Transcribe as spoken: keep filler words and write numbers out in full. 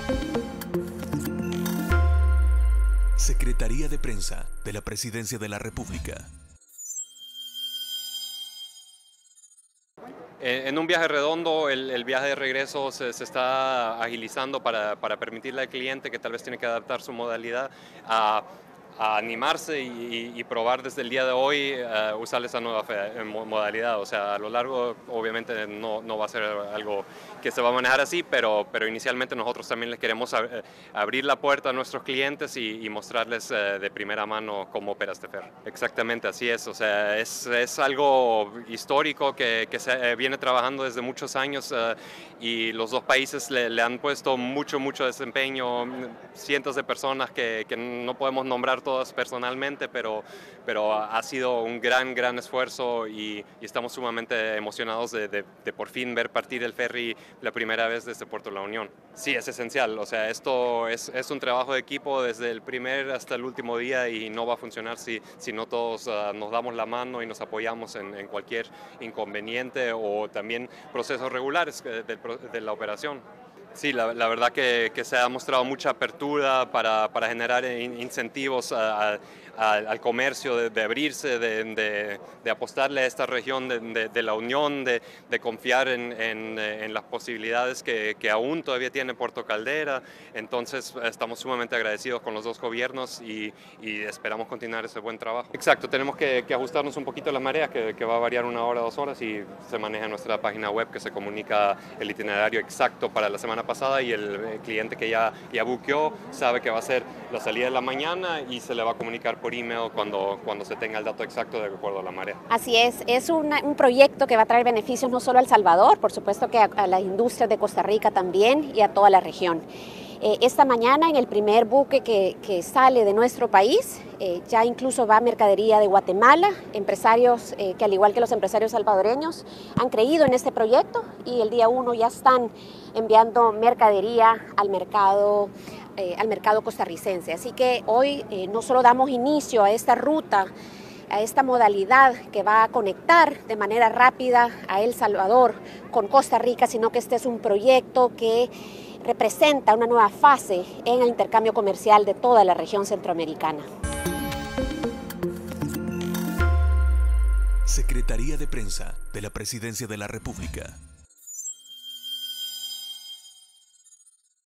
Secretaría de Prensa de la Presidencia de la República. En un viaje redondo, el, el viaje de regreso se, se está agilizando para, para permitirle al cliente que tal vez tiene que adaptar su modalidad a, a animarse y, y probar desde el día de hoy uh, usar esa nueva fe, modalidad. O sea, a lo largo obviamente no, no va a ser algo que se va a manejar así, pero, pero inicialmente nosotros también les queremos ab abrir la puerta a nuestros clientes y, y mostrarles uh, de primera mano cómo opera este ferry. Exactamente, así es. O sea, es, es algo histórico que, que se viene trabajando desde muchos años uh, y los dos países le, le han puesto mucho, mucho desempeño, cientos de personas que, que no podemos nombrar todas personalmente, pero, pero ha sido un gran, gran esfuerzo y, y estamos sumamente emocionados de, de, de por fin ver partir el ferry la primera vez desde Puerto La Unión. Sí, es esencial, o sea, esto es, es un trabajo de equipo desde el primer hasta el último día y no va a funcionar si, si no todos uh, nos damos la mano y nos apoyamos en, en cualquier inconveniente o también procesos regulares de, de, de la operación. Sí, la, la verdad que, que se ha mostrado mucha apertura para, para generar in, incentivos a, a, a, al comercio, de, de abrirse, de, de, de apostarle a esta región de, de, de la Unión, de, de confiar en, en, en las posibilidades que, que aún todavía tiene Puerto Caldera. Entonces estamos sumamente agradecidos con los dos gobiernos y, y esperamos continuar ese buen trabajo. Exacto, tenemos que, que ajustarnos un poquito a la marea, que, que va a variar una hora, dos horas y se maneja en nuestra página web que se comunica el itinerario exacto para la semana pasada y el cliente que ya, ya buqueó sabe que va a ser la salida de la mañana y se le va a comunicar por email cuando, cuando se tenga el dato exacto de acuerdo a la marea. Así es, es una, un proyecto que va a traer beneficios no solo a El Salvador, por supuesto que a, a las industrias de Costa Rica también y a toda la región. Eh, esta mañana en el primer buque que, que sale de nuestro país, eh, ya incluso va mercadería de Guatemala, empresarios eh, que al igual que los empresarios salvadoreños han creído en este proyecto y el día uno ya están enviando mercadería al mercado, eh, al mercado costarricense. Así que hoy eh, no solo damos inicio a esta ruta, a esta modalidad que va a conectar de manera rápida a El Salvador con Costa Rica, sino que este es un proyecto que representa una nueva fase en el intercambio comercial de toda la región centroamericana. Secretaría de Prensa de la Presidencia de la República.